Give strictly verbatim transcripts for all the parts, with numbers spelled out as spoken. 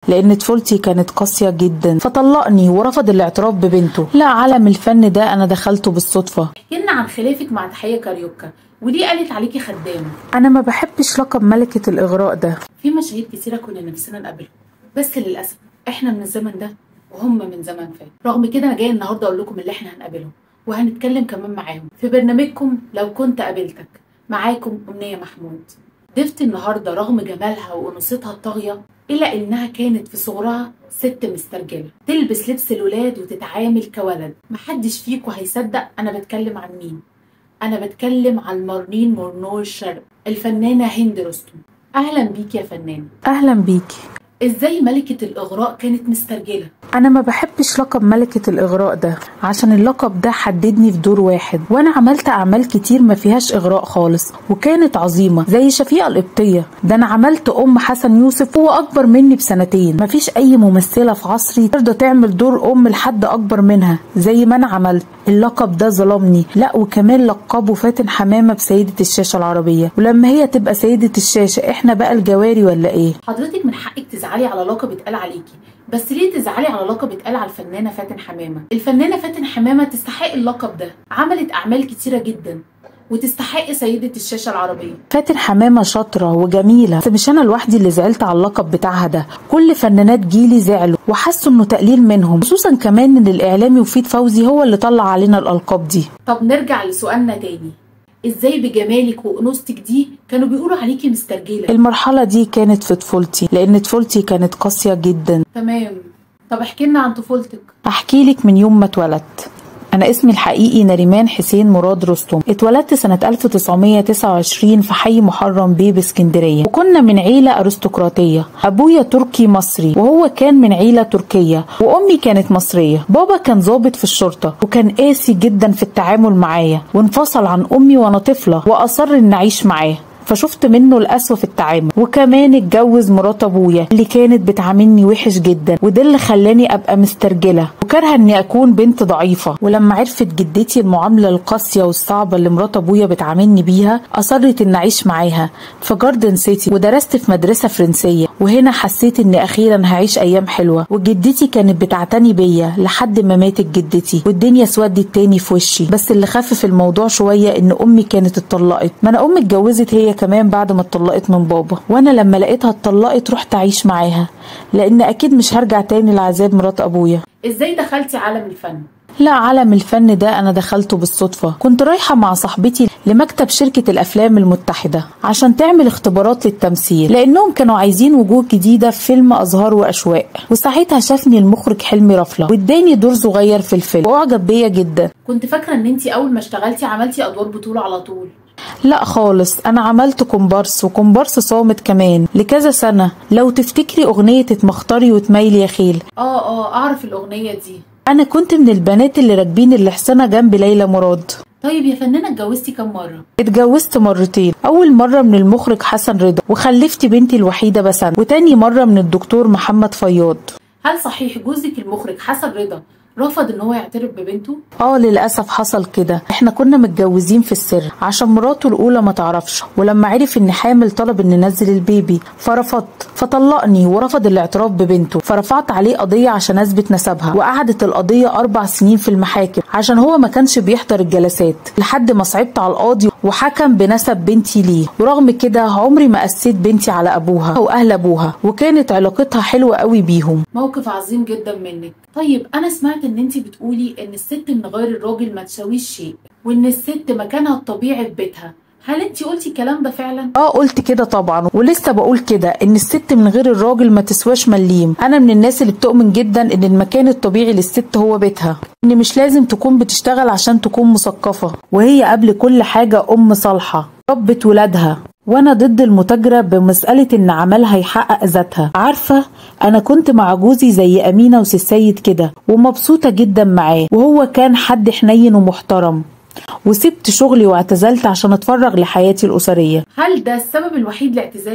لان طفولتي كانت قاسيه جدا، فطلقني ورفض الاعتراف ببنته. لا، عالم الفن ده انا دخلته بالصدفه. احكي لنا عن خلافك مع تحيه كاريوكا، وليه قالت عليكي خدامه؟ انا ما بحبش لقب ملكه الاغراء ده. في مشاهير كتيره كنا نفسنا نقابلهم، بس للاسف احنا من الزمن ده وهم من زمن فات. رغم كده انا جايه النهارده اقول لكم اللي احنا هنقابلهم وهنتكلم كمان معاهم في برنامجكم لو كنت قابلتك. معاكم أمنية محمود. ضيفتي النهارده رغم جمالها وانوثتها الطاغيه الا انها كانت في صغرها ست مسترجله، تلبس لبس الولاد وتتعامل كولد. محدش فيكم هيصدق انا بتكلم عن مين. انا بتكلم عن مارنين مورنور الشرق، الفنانه هند رستم. اهلا بيكي يا فنانه. اهلا بيكي. ازاي ملكة الإغراء كانت مسترجلة؟ أنا ما بحبش لقب ملكة الإغراء ده، عشان اللقب ده حددني في دور واحد، وأنا عملت أعمال كتير ما فيهاش إغراء خالص وكانت عظيمة، زي شفيقة القبطية. ده أنا عملت أم حسن يوسف وهو أكبر مني بسنتين. ما فيش أي ممثلة في عصري ترضى تعمل دور أم لحد أكبر منها زي ما أنا عملت. اللقب ده ظلمني. لا، وكمان لقبوا فاتن حمامة بسيدة الشاشة العربية، ولما هي تبقى سيدة الشاشة إحنا بقى الجواري ولا إيه؟ حضرتك من حقك تزعلي على لقب اتقال عليكي، بس ليه تزعلي على لقب اتقال على الفنانه فاتن حمامه؟ الفنانه فاتن حمامه تستحق اللقب ده، عملت اعمال كتيره جدا وتستحق سيده الشاشه العربيه. فاتن حمامه شاطره وجميله، بس مش انا لوحدي اللي زعلت على اللقب بتاعها ده. كل فنانات جيلي زعلوا وحسوا انه تقليل منهم، خصوصا كمان ان الاعلامي وفيد فوزي هو اللي طلع علينا الالقاب دي. طب نرجع لسؤالنا تاني، ازاي بجمالك وانوثتك دي كانوا بيقولوا عليكي مسترجله؟ المرحله دي كانت في طفولتي، لان طفولتي كانت قاسيه جدا. تمام. طب احكي لنا عن طفولتك. احكي لك من يوم ما اتولدت. أنا اسمي الحقيقي نريمان حسين مراد رستم. اتولدت سنة ألف وتسعمية وتسعة وعشرين في حي محرم بيه باسكندرية، وكنا من عيلة أرستقراطية. أبويا تركي مصري وهو كان من عيلة تركية، وأمي كانت مصرية. بابا كان ضابط في الشرطة وكان قاسي جدا في التعامل معايا، وانفصل عن أمي وأنا طفلة وأصر إن أعيش معاه، فشفت منه القسوة في التعامل. وكمان اتجوز مرات ابويا اللي كانت بتعاملني وحش جدا، وده اللي خلاني ابقى مسترجله وكارهه اني اكون بنت ضعيفه. ولما عرفت جدتي المعامله القاسيه والصعبه اللي مرات ابويا بتعاملني بيها، اصرت ان اعيش معاها في جاردن سيتي، ودرست في مدرسه فرنسيه. وهنا حسيت اني اخيرا هعيش ايام حلوه. وجدتي كانت بتعتني بيا لحد ما ماتت جدتي، والدنيا اسودت تاني في وشي. بس اللي خفف الموضوع شويه ان امي كانت اتطلقت. ما انا امي اتجوزت هي كمان بعد ما اتطلقت من بابا، وانا لما لقيتها اتطلقت رحت اعيش معاها، لان اكيد مش هرجع تاني لعذاب مرات ابويا. ازاي دخلتي عالم الفن؟ لا، عالم الفن ده انا دخلته بالصدفة. كنت رايحة مع صاحبتي لمكتب شركة الافلام المتحدة عشان تعمل اختبارات للتمثيل، لانهم كانوا عايزين وجوه جديدة في فيلم ازهار واشواق. وساعتها شافني المخرج حلمي رفلة واداني دور صغير في الفيلم، واعجب بيا جدا. كنت فاكرة ان انتي اول ما اشتغلتي عملتي ادوار بطولة على طول. لا خالص، انا عملت كومبارس وكومبارس صامت كمان لكذا سنة. لو تفتكري اغنية اتمختاري وتميلي يا خيل. اه اه اعرف الاغنية دي. انا كنت من البنات اللي راكبين الحصانة جنب ليلى مراد. طيب يا فنانة، اتجوزتي كم مرة؟ اتجوزت مرتين. اول مرة من المخرج حسن رضا وخلفت بنتي الوحيدة بسنت، وتاني مرة من الدكتور محمد فياض. هل صحيح جوزك المخرج حسن رضا رفض ان هو يعترف ببنته؟ اه للاسف حصل كده. احنا كنا متجوزين في السر عشان مراته الاولى ما تعرفش، ولما عرف اني حامل طلب ان ننزل البيبي فرفضت، فطلقني ورفض الاعتراف ببنته. فرفعت عليه قضيه عشان اثبت نسبها، وقعدت القضيه اربع سنين في المحاكم عشان هو ما كانش بيحضر الجلسات، لحد ما صعبت على القاضي وحكم بنسب بنتي ليه. ورغم كده عمري ما قسيت بنتي على ابوها واهل ابوها، وكانت علاقتها حلوه قوي بيهم. موقف عظيم جدا منك. طيب انا سمعت ان انتي بتقولي ان الست من غير الراجل ما تساويش شيء، وان الست مكانها الطبيعي في بيتها. هل انتي قلتي الكلام ده فعلا؟ اه قلت كده طبعا، ولسه بقول كده، ان الست من غير الراجل ما تسواش مليم. انا من الناس اللي بتؤمن جدا ان المكان الطبيعي للست هو بيتها، ان مش لازم تكون بتشتغل عشان تكون مثقفة، وهي قبل كل حاجة ام صالحة ربت ولادها. وانا ضد المتاجرة بمسألة ان عملها يحقق ذاتها. عارفة، انا كنت مع جوزي زي امينة وسيد كده، ومبسوطة جدا معاه، وهو كان حد حنين ومحترم. وسبت شغلي واعتزلت عشان اتفرغ لحياتي الاسرية. هل ده السبب الوحيد لاعتزالك؟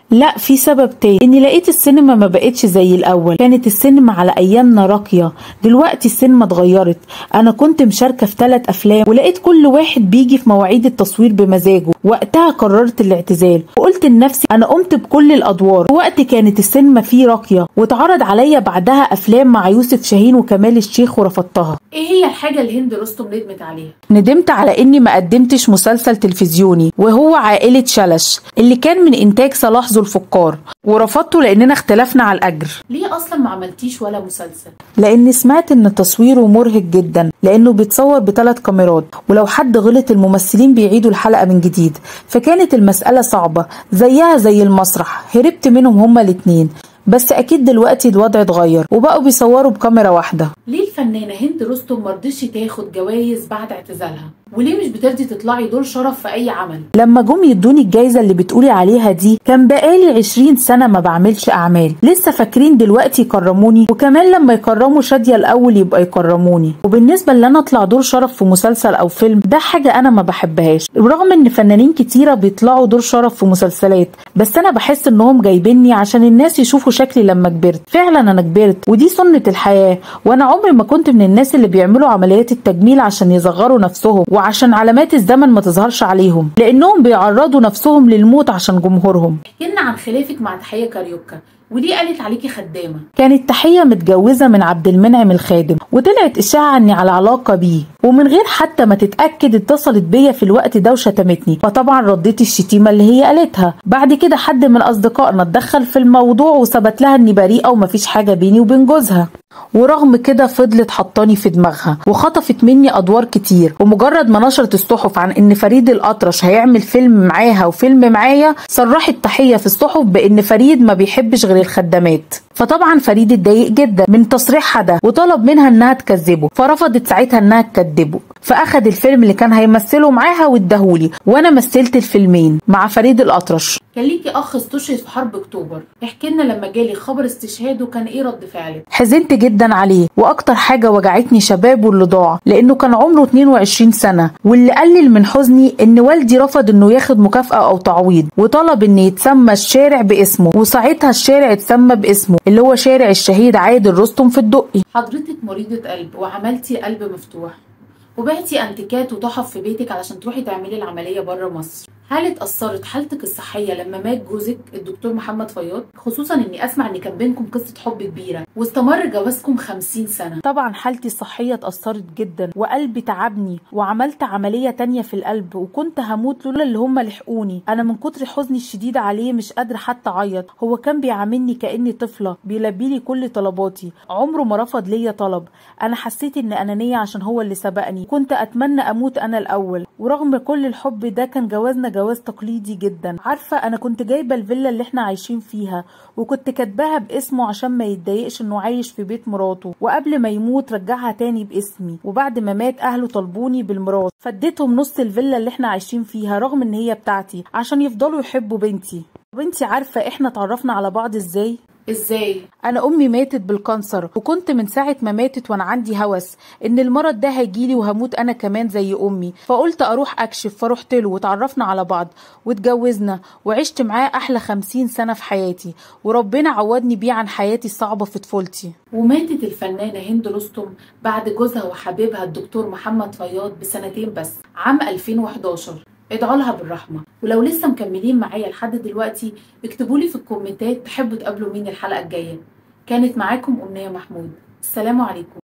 لا، في سبب تاني، اني لقيت السينما ما بقتش زي الاول. كانت السينما على ايامنا راقيه، دلوقتي السينما اتغيرت. انا كنت مشاركه في ثلاث افلام ولقيت كل واحد بيجي في مواعيد التصوير بمزاجه. وقتها قررت الاعتزال وقلت لنفسي انا قمت بكل الادوار. وقت كانت السينما فيه راقيه، واتعرض عليا بعدها افلام مع يوسف شاهين وكمال الشيخ ورفضتها. ايه هي الحاجه اللي هند رستم ندمت عليها؟ ندمت على اني ما قدمتش مسلسل تلفزيوني وهو عائله شلش اللي كان من انتاج صلاح ذو الفقار، ورفضته لاننا اختلفنا على الاجر. ليه اصلا ما عملتيش ولا مسلسل؟ لاني سمعت ان تصويره مرهق جدا، لانه بيتصور بثلاث كاميرات، ولو حد غلط الممثلين بيعيدوا الحلقه من جديد، فكانت المساله صعبه زيها زي المسرح. هربت منهم هما الاتنين، بس اكيد دلوقتي الوضع اتغير وبقوا بيصوروا بكاميرا واحده. ليه الفنانه هند رستم مرضتش تاخد جوائز بعد اعتزالها؟ وليه مش بترضي تطلعي دور شرف في اي عمل؟ لما جم يدوني الجايزه اللي بتقولي عليها دي كان بقالي عشرين سنه ما بعملش اعمال، لسه فاكرين دلوقتي يكرموني؟ وكمان لما يكرموا شاديه الاول يبقى يكرموني. وبالنسبه ان انا اطلع دور شرف في مسلسل او فيلم، ده حاجه انا ما بحبهاش، رغم ان فنانين كتيره بيطلعوا دور شرف في مسلسلات، بس انا بحس انهم جايبيني عشان الناس يشوفوا شكلي لما كبرت. فعلا انا كبرت ودي سنه الحياه، وانا عمري ما كنت من الناس اللي بيعملوا عمليات التجميل عشان يصغروا نفسهم وعشان علامات الزمن ما تظهرش عليهم، لانهم بيعرضوا نفسهم للموت عشان جمهورهم. احكي لنا عن خلافك مع تحيه كاريوكا، ودي قالت عليكي خدامه. كانت تحيه متجوزه من عبد المنعم الخادم، وطلعت اشاعه اني على علاقه بيه، ومن غير حتى ما تتاكد اتصلت بيا في الوقت ده وشتمتني، فطبعا رديت الشتيمه اللي هي قالتها. بعد كده حد من اصدقائنا اتدخل في الموضوع وثبت لها اني بريئه ومفيش حاجه بيني وبين جوزها، ورغم كده فضلت حطاني في دماغها وخطفت مني ادوار كتير. ومجرد ما نشرت الصحف عن ان فريد الأطرش هيعمل فيلم معاها وفيلم معايا، صرحت تحيه في الصحف بان فريد ما بيحبش غير الخدامات. فطبعا فريد اتضايق جدا من تصريحها ده وطلب منها انها تكذبه، فرفضت ساعتها انها تكذبه، فاخد الفيلم اللي كان هيمثله معاها واداهولي، وانا مثلت الفيلمين مع فريد الأطرش. كان ليكي اخ استشهد في حرب اكتوبر، احكي لنا لما جالي خبر استشهاده كان ايه رد فعلك؟ حزنت جدا عليه، واكتر حاجه وجعتني شبابه اللي ضاع، لانه كان عمره اتنين وعشرين سنه. واللي قلل من حزني ان والدي رفض انه ياخد مكافاه او تعويض، وطلب ان يتسمى الشارع باسمه، وساعتها الشارع اتسمى باسمه اللي هو شارع الشهيد عادل رستم في الدقي. حضرتك مريضه قلب وعملتي قلب مفتوح، وبعتي انتيكات وتحف في بيتك علشان تروحي تعملي العمليه بره مصر. هل اتأثرت حالتك الصحية لما مات جوزك الدكتور محمد فياض؟ خصوصا اني اسمع ان كان بينكم قصة حب كبيرة واستمر جوازكم خمسين سنة. طبعا حالتي الصحية اتأثرت جدا، وقلبي تعبني، وعملت عملية تانية في القلب، وكنت هموت لولا اللي هم لحقوني. انا من كتر حزني الشديد عليه مش قادرة حتى اعيط. هو كان بيعاملني كأني طفلة، بيلبي لي كل طلباتي، عمره ما رفض ليا طلب. انا حسيت ان انانية عشان هو اللي سبقني، كنت اتمنى اموت انا الاول. ورغم كل الحب ده كان جوازنا جواز تقليدي جدا. عارفه انا كنت جايبه الفيلا اللي احنا عايشين فيها وكنت كاتباها باسمه عشان ما يتضايقش انه عايش في بيت مراته، وقبل ما يموت رجعها تاني باسمي. وبعد ما مات اهله طلبوني بالميراث، فديتهم نص الفيلا اللي احنا عايشين فيها رغم ان هي بتاعتي عشان يفضلوا يحبوا بنتي. وبنتي عارفه احنا اتعرفنا على بعض ازاي؟ ازاي؟ انا امي ماتت بالكانسر، وكنت من ساعه ما ماتت وانا عندي هوس ان المرض ده هيجيلي وهموت انا كمان زي امي، فقلت اروح اكشف، فرحت له وتعرفنا على بعض واتجوزنا، وعشت معاه احلى خمسين سنه في حياتي، وربنا عوضني بيه عن حياتي الصعبه في طفولتي. وماتت الفنانه هند رستم بعد جوزها وحبيبها الدكتور محمد فياض بسنتين بس، عام ألفين وحداشر. ادعوا لها بالرحمه. ولو لسه مكملين معايا لحد دلوقتي اكتبوا لي في الكومنتات تحبوا تقابلوا مين الحلقه الجايه. كانت معاكم أمنية محمود، السلام عليكم.